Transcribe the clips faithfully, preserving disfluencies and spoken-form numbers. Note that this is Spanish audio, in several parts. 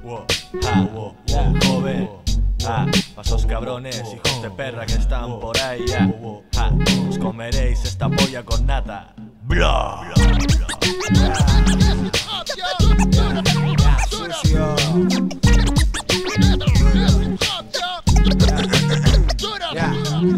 Ja, el joven, ja, pasos cabrones, hijos de perra que están por ahí, ya. Ja, os comeréis esta polla con nata. Bla, bla, bla. Sucio. Ya.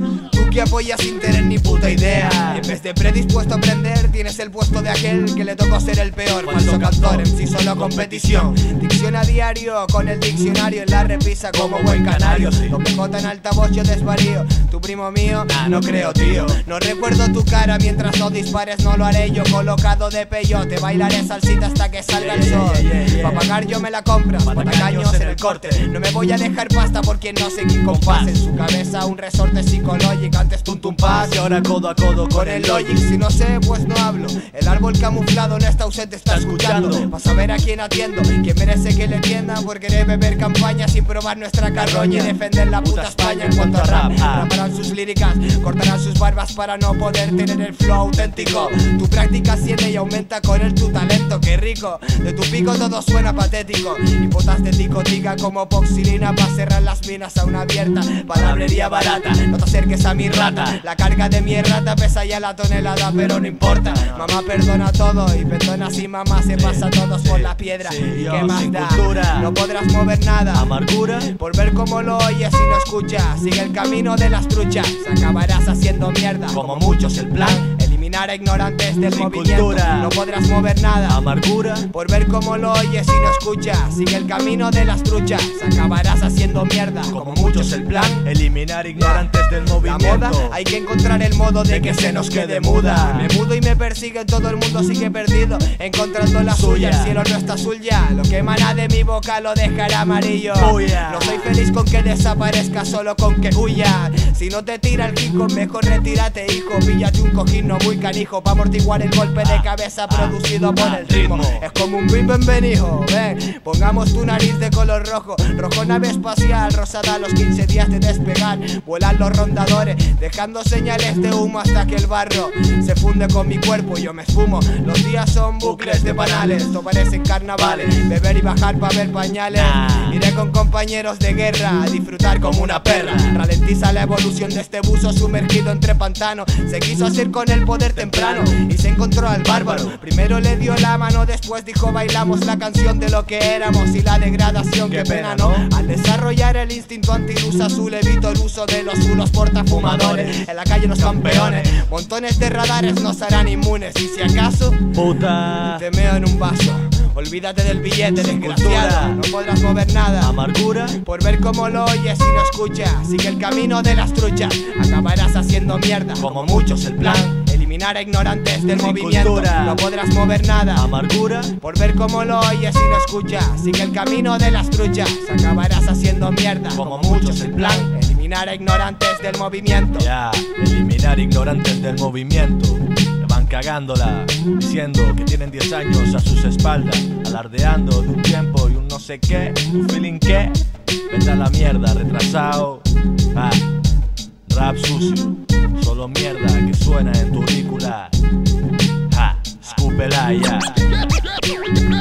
Tú que apoyas sin tener ni puta idea, y en vez de predispuesto a aprender, tienes el puesto de aquel que le tocó ser el peor. Falso cantor, en sí solo competición. Dicción a diario, con el diccionario en la repisa como buen canario. Doble J en altavoz yo desvarío. Tu primo mío, nah, no creo tío. No recuerdo tu cara mientras no dispares, no lo haré yo. Colocado de peyote, bailaré salsita hasta que salga el sol. Pa' pagar yo me la compras, patacaños en el corte. No me voy a dejar pasta por quien no seguí compás. En su cabeza un resorte psicológico, antes tum tum paz y ahora codo a codo con el Logic. Si no sé, pues no hablo. El árbol camuflado no está ausente, está escuchando. Pa' saber a quién atiendo, quién merece que le tienda. Por querer beber campaña sin probar nuestra carroña y defender la puta España en cuanto a rap. Raparán sus líricas, cortarán sus barbas para no poder tener el flow auténtico. Tu práctica asciende y aumenta con él tu talento, qué rico. De tu pico todo suena patético. Y botas de ticotica como poxilina pa' cerrar las minas a una abierta. Palabrería barata, no te acerques a mi rata. La carga de mi errata pesa ya la tonelada, pero no importa. Mamá perdona todo y perdona si mamá se pasa a todos por la piedra. Sí, ¿Y yo, qué más sin da? cultura. No podrás mover nada. Amargura, Por ver cómo lo oyes y no escuchas. Sigue el camino de las truchas, acabarás haciendo mierda. como muchos el plan. Eliminar a ignorantes del Sin movimiento. cultura. No podrás mover nada. Amargura, Por ver cómo lo oyes y no escuchas. Sigue el camino de las truchas, acabarás haciendo mierda. como muchos el plan. Eliminar ignorantes del La movimiento. moda, hay que encontrar el modo de que se nos quede muda. Me mudo y me persigue, todo el mundo sigue perdido, encontrando la suya. El cielo no está azul ya, lo que emana de mi boca lo dejará amarillo. Oh, yeah. No soy feliz con que desaparezca, solo con que huya. Si no te tira el hijo, mejor retírate hijo. Píllate un cojín no muy canijo pa' amortiguar el golpe de cabeza producido por el ritmo. Es como un bim bim benijo, ven, pongamos tu nariz de color rojo. Rojo nave espacial, rosada a los quince días de despegar. Vuelan los rondadores, dejando señales de humo hasta que el barro se funde con mi cuerpo y yo me esfumo. Los días son bucles de banales, esto parecen carnavales. Beber y bajar pa' ver pañales. Iré con compañeros de guerra a disfrutar como una perra. Ralentiza la evolución de este buzo sumergido entre pantanos. Se quiso hacer con el poder temprano y se encontró al bárbaro. Primero le dio la mano, después dijo bailamos la canción de lo que éramos y la degradación. Qué pena, ¿no? Al desarrollar el instinto antiluz azul evito el uso de los zulos portafumadores. En la calle los campeones, montones de radares nos harán inmunes. Y si acaso puta, te meo en un vaso, olvídate del billete, Sin desgraciado. cultura. No podrás mover nada. amargura, Por ver cómo lo oyes y no escuchas. Sigue el camino de las truchas, acabarás haciendo mierda. como muchos el plan. Eliminar a ignorantes del Sin movimiento. cultura. No podrás mover nada. Amargura, Por ver cómo lo oyes y no escuchas. Sigue el camino de las truchas, acabarás haciendo mierda. como muchos el plan. Eliminar a ignorantes del movimiento. Ya, eliminar ignorantes del movimiento. Me van cagándola, diciendo que tienen diez años a sus espaldas, alardeando de un tiempo y un no sé qué, un feeling que, vete a la mierda, retrasado. Ah, rap sucio, solo mierda que suena en tu auricular. Ja, escúpela ya.